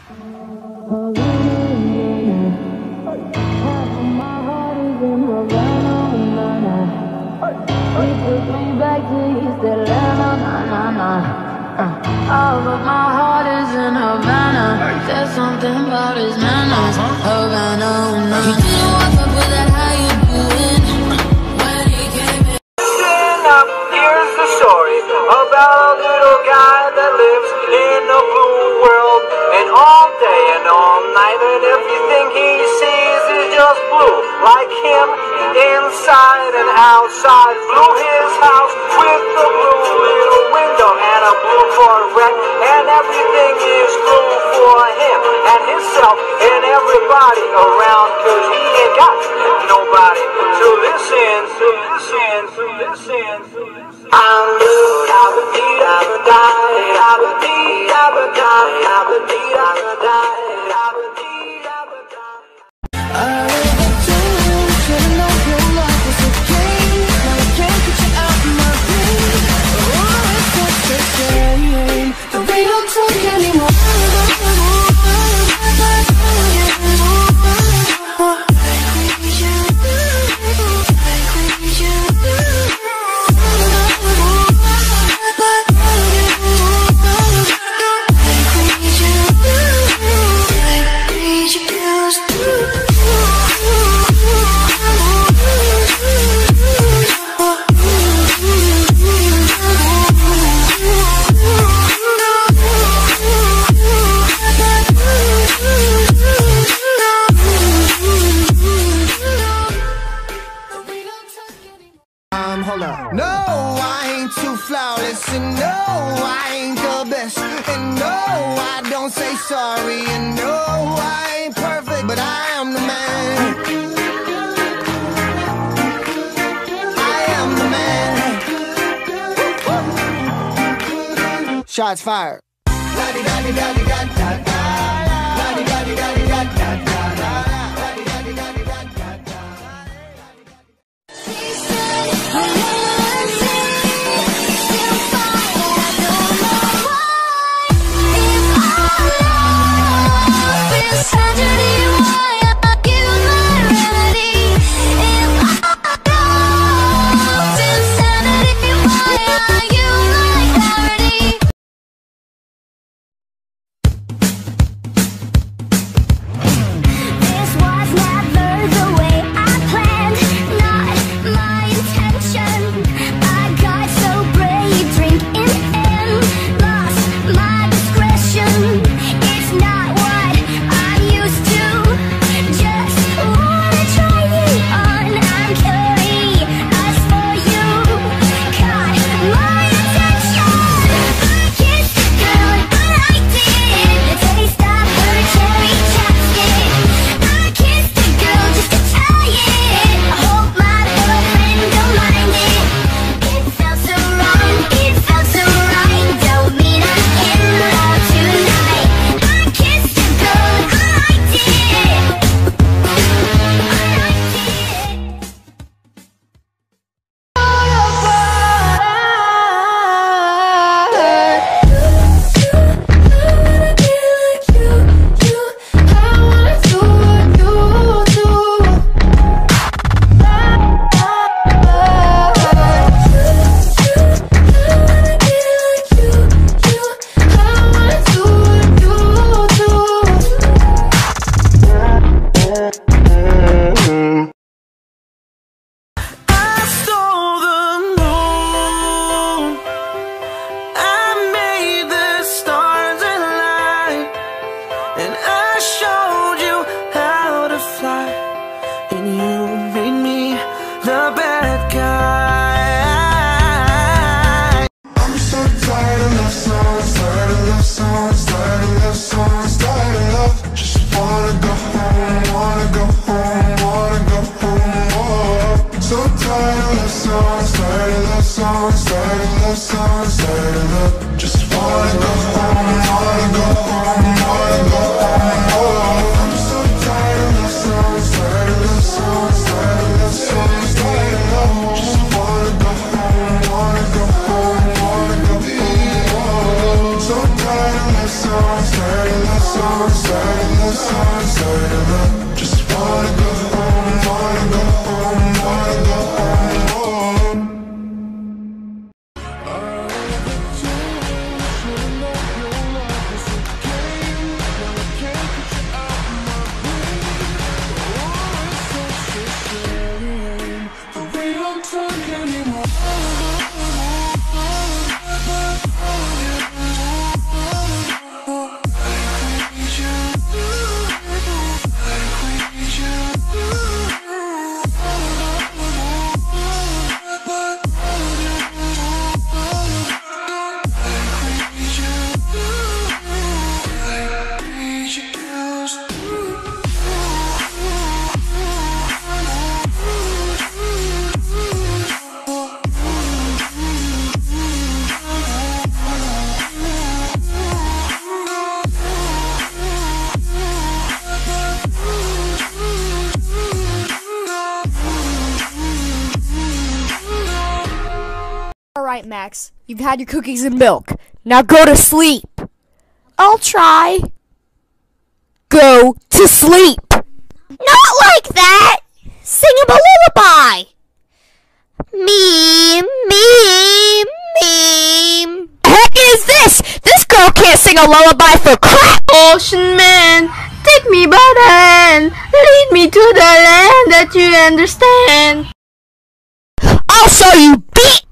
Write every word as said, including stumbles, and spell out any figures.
All of my heart is in Havana. There's something about his manners. Havana, no. You didn't walk up with that, how you doing? When he came in. Listen up, here's the story about a little guy that lives in a blue world. And all day and all night, and everything he sees is just blue. Like him, inside and outside. Blue his house with the blue little window and a blue Corvette. And everything is blue for him and himself and everybody around. Cause he ain't got nobody to listen, to listen, to listen, to listen. I'm blue, I'm a deed, I'm a die, I'm a deed, I'm a die, I'm a deed, I'm a die, I'm a deed, I'm a die. Hold up. No, I ain't too flawless, and no, I ain't the best, and no, I don't say sorry, and no, I ain't perfect, but I am the man. I am the man. Shots fired. It's not what I'm used to. cellular song, cellular song, cellular. Just wanna go home, wanna go home, wanna go home. We don't talk anymore. Alright, Max, you've had your cookies and milk. Now go to sleep. I'll try. Go to sleep. Not like that! Sing him a lullaby! Meme, meme, meme. The heck is this? This girl can't sing a lullaby for crap! Ocean man, take me by the hand, lead me to the land that you understand. I'll show you, bitch!